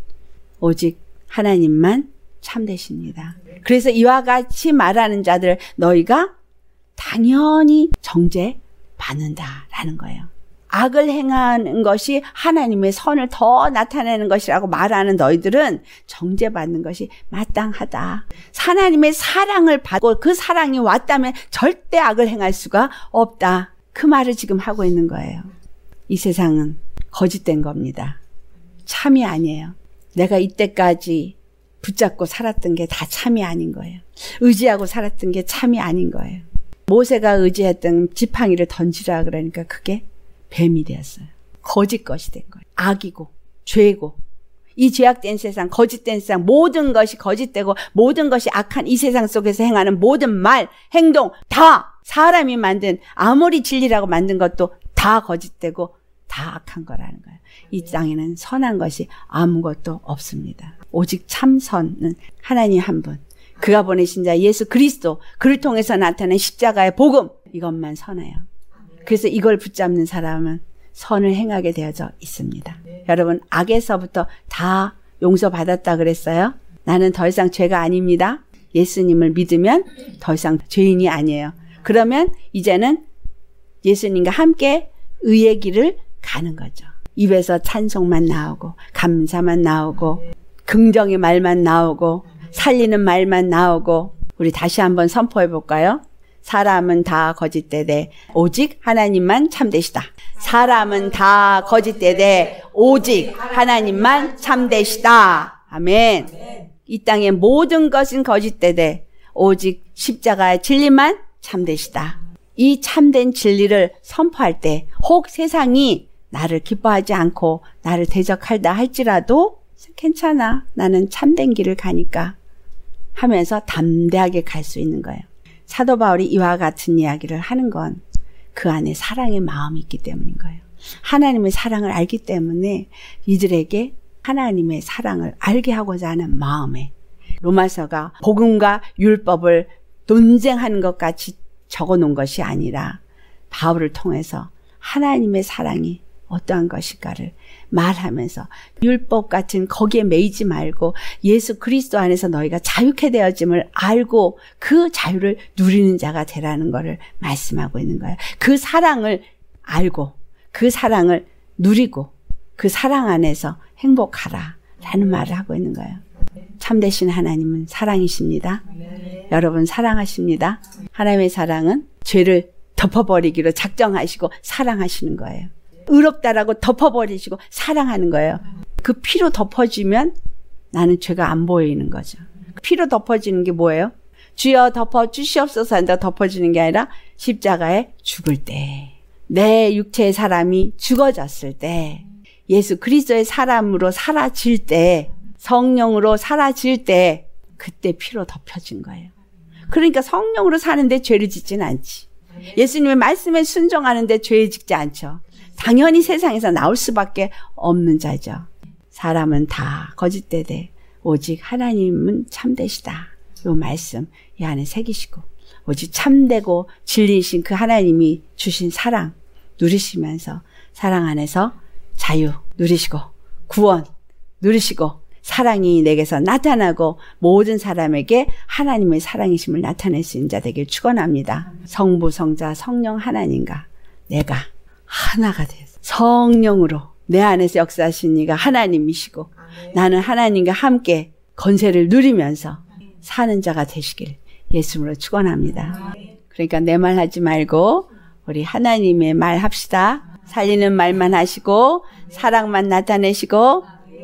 A: 오직 하나님만 참되십니다. 그래서 이와 같이 말하는 자들 너희가 당연히 정죄받는다라는 거예요. 악을 행하는 것이 하나님의 선을 더 나타내는 것이라고 말하는 너희들은 정죄받는 것이 마땅하다. 하나님의 사랑을 받고 그 사랑이 왔다면 절대 악을 행할 수가 없다. 그 말을 지금 하고 있는 거예요. 이 세상은 거짓된 겁니다. 참이 아니에요. 내가 이때까지 붙잡고 살았던 게 다 참이 아닌 거예요. 의지하고 살았던 게 참이 아닌 거예요. 모세가 의지했던 지팡이를 던지라 그러니까 그게 뱀이 되었어요. 거짓 것이 된 거예요. 악이고 죄고 이 죄악된 세상, 거짓된 세상, 모든 것이 거짓되고 모든 것이 악한 이 세상 속에서 행하는 모든 말, 행동 다 사람이 만든 아무리 진리라고 만든 것도 다 거짓되고 다 악한 거라는 거예요. 이 땅에는 선한 것이 아무것도 없습니다. 오직 참선은 하나님 한 분, 그가 보내신 자 예수 그리스도, 그를 통해서 나타낸 십자가의 복음, 이것만 선해요. 그래서 이걸 붙잡는 사람은 선을 행하게 되어져 있습니다. 여러분, 악에서부터 다 용서받았다 그랬어요. 나는 더 이상 죄가 아닙니다. 예수님을 믿으면 더 이상 죄인이 아니에요. 그러면 이제는 예수님과 함께 의의 길을 가는 거죠. 입에서 찬송만 나오고 감사만 나오고 긍정의 말만 나오고 살리는 말만 나오고. 우리 다시 한번 선포해 볼까요? 사람은 다 거짓되되 오직 하나님만 참되시다. 사람은 다 거짓되되 오직 하나님만 참되시다. 아멘. 이 땅의 모든 것은 거짓되되 오직 십자가의 진리만 참되시다. 이 참된 진리를 선포할 때 혹 세상이 나를 기뻐하지 않고 나를 대적한다 할지라도 괜찮아, 나는 참된 길을 가니까 하면서 담대하게 갈 수 있는 거예요. 사도 바울이 이와 같은 이야기를 하는 건 그 안에 사랑의 마음이 있기 때문인 거예요. 하나님의 사랑을 알기 때문에 이들에게 하나님의 사랑을 알게 하고자 하는 마음에 로마서가 복음과 율법을 논쟁하는 것 같이 적어놓은 것이 아니라 바울을 통해서 하나님의 사랑이 어떠한 것일까를 말하면서 율법 같은 거기에 매이지 말고 예수 그리스도 안에서 너희가 자유케 되어짐을 알고 그 자유를 누리는 자가 되라는 것을 말씀하고 있는 거예요. 그 사랑을 알고 그 사랑을 누리고 그 사랑 안에서 행복하라 라는 말을 하고 있는 거예요. 참되신 하나님은 사랑이십니다. 여러분 사랑하십니다. 하나님의 사랑은 죄를 덮어버리기로 작정하시고 사랑하시는 거예요. 의롭다라고 덮어버리시고 사랑하는 거예요. 그 피로 덮어지면 나는 죄가 안 보이는 거죠. 피로 덮어지는 게 뭐예요? 주여 덮어주시옵소서 한다 덮어지는 게 아니라 십자가에 죽을 때, 내 육체의 사람이 죽어졌을 때, 예수 그리스도의 사람으로 사라질 때, 성령으로 사라질 때 그때 피로 덮여진 거예요. 그러니까 성령으로 사는데 죄를 짓지는 않지. 예수님의 말씀에 순종하는데 죄를 짓지 않죠. 당연히 세상에서 나올 수밖에 없는 자죠. 사람은 다 거짓되되 오직 하나님은 참되시다. 이 말씀 이 안에 새기시고 오직 참되고 진리이신 그 하나님이 주신 사랑 누리시면서 사랑 안에서 자유 누리시고 구원 누리시고 사랑이 내게서 나타나고 모든 사람에게 하나님의 사랑이심을 나타낼 수 있는 자 되길 축원합니다. 성부 성자 성령 하나님과 내가 하나가 돼서 성령으로 내 안에서 역사하신 이가 하나님이시고 나는 하나님과 함께 건세를 누리면서 사는 자가 되시길 예수님으로 축원합니다. 그러니까 내 말 하지 말고 우리 하나님의 말 합시다. 살리는 말만 하시고 사랑만 나타내시고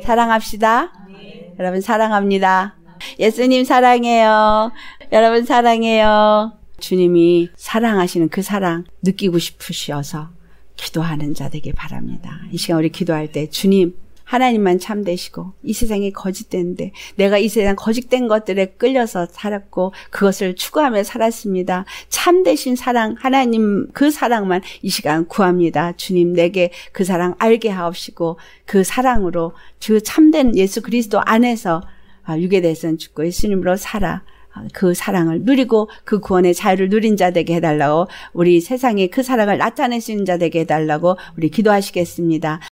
A: 사랑합시다. 여러분 사랑합니다. 예수님 사랑해요. 여러분 사랑해요. 주님이 사랑하시는 그 사랑 느끼고 싶으셔서 기도하는 자 되길 바랍니다. 이 시간 우리 기도할 때 주님 하나님만 참되시고 이 세상이 거짓된데 내가 이 세상 거짓된 것들에 끌려서 살았고 그것을 추구하며 살았습니다. 참되신 사랑 하나님 그 사랑만 이 시간 구합니다. 주님 내게 그 사랑 알게 하옵시고 그 사랑으로 그 참된 예수 그리스도 안에서 육에 대해서는 죽고 예수님으로 살아 그 사랑을 누리고 그 구원의 자유를 누린 자 되게 해달라고 우리 세상에 그 사랑을 나타낼 수 있는 자 되게 해달라고 우리 기도하시겠습니다.